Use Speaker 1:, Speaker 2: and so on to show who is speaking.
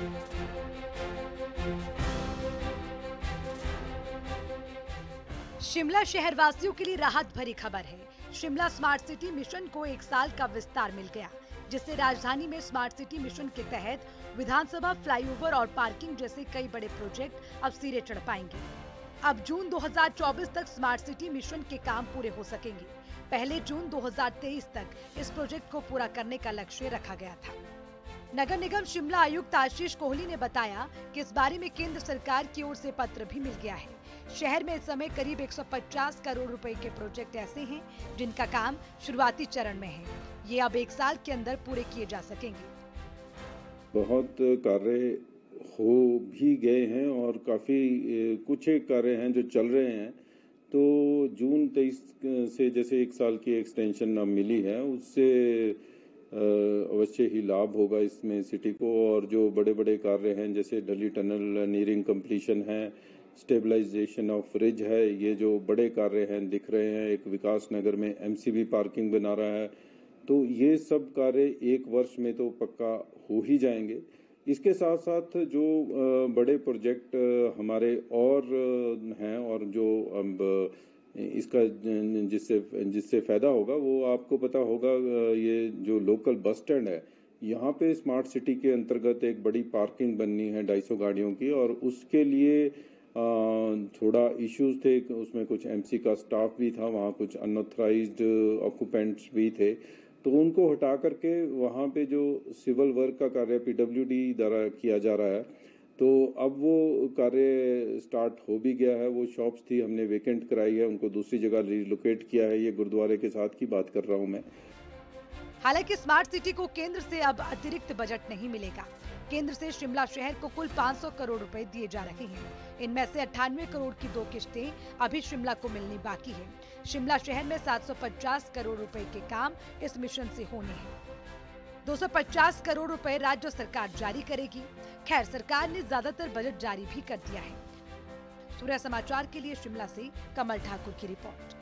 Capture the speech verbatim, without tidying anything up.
Speaker 1: शिमला शहरवासियों के लिए राहत भरी खबर है। शिमला स्मार्ट सिटी मिशन को एक साल का विस्तार मिल गया, जिससे राजधानी में स्मार्ट सिटी मिशन के तहत विधानसभा, फ्लाईओवर और पार्किंग जैसे कई बड़े प्रोजेक्ट अब सिरे चढ़ पाएंगे। अब जून दो हज़ार चौबीस तक स्मार्ट सिटी मिशन के काम पूरे हो सकेंगे। पहले जून दो हज़ार तेईस तक इस प्रोजेक्ट को पूरा करने का लक्ष्य रखा गया था। नगर निगम शिमला आयुक्त आशीष कोहली ने बताया कि इस बारे में केंद्र सरकार की ओर से पत्र भी मिल गया है। शहर में इस समय करीब एक सौ पचास करोड़ रुपए के प्रोजेक्ट ऐसे हैं जिनका काम शुरुआती चरण में है। ये अब एक साल के अंदर पूरे किए जा सकेंगे।
Speaker 2: बहुत कार्य हो भी गए हैं और काफी कुछ एक कार्य हैं जो चल रहे हैं। तो जून तेईस से जैसे एक साल की एक्सटेंशन अब मिली है, उससे अवश्य ही लाभ होगा इसमें सिटी को। और जो बड़े बड़े कार्य हैं जैसे दिल्ली टनल नियरिंग कंप्लीशन है, स्टेबलाइजेशन ऑफ रिज है, ये जो बड़े कार्य हैं दिख रहे हैं। एक विकास नगर में एमसीबी पार्किंग बना रहा है, तो ये सब कार्य एक वर्ष में तो पक्का हो ही जाएंगे। इसके साथ साथ जो बड़े प्रोजेक्ट हमारे और हैं और जो अब इसका जिससे जिससे फायदा होगा वो आपको पता होगा, ये जो लोकल बस स्टैंड है, यहाँ पे स्मार्ट सिटी के अंतर्गत एक बड़ी पार्किंग बननी है ढाई सौ गाड़ियों की, और उसके लिए थोड़ा इश्यूज थे। उसमें कुछ एमसी का स्टाफ भी था, वहाँ कुछ अनऑथराइज्ड ऑक्यूपेंट्स भी थे, तो उनको हटा करके वहाँ पे जो सिविल वर्क का कार्य पीडब्ल्यूडी द्वारा किया जा रहा है, तो अब वो कार्य स्टार्ट हो भी गया है। वो शॉप्स थी, हमने वेकेंट कराई है, उनको दूसरी जगह रिलोकेट किया है। ये गुरुद्वारे के साथ की बात कर रहा हूँ मैं।
Speaker 1: हालांकि स्मार्ट सिटी को केंद्र से अब अतिरिक्त बजट नहीं मिलेगा। केंद्र से शिमला शहर को कुल पाँच सौ करोड़ रुपए दिए जा रहे हैं। इनमें से अट्ठानवे करोड़ की दो किश्तें अभी शिमला को मिलनी बाकी है। शिमला शहर में सात सौ पचास करोड़ रुपए के काम इस मिशन से होने हैं। दो सौ पचास करोड़ रुपए राज्य सरकार जारी करेगी। खैर, सरकार ने ज्यादातर बजट जारी भी कर दिया है। सूर्य समाचार के लिए शिमला से कमल ठाकुर की रिपोर्ट।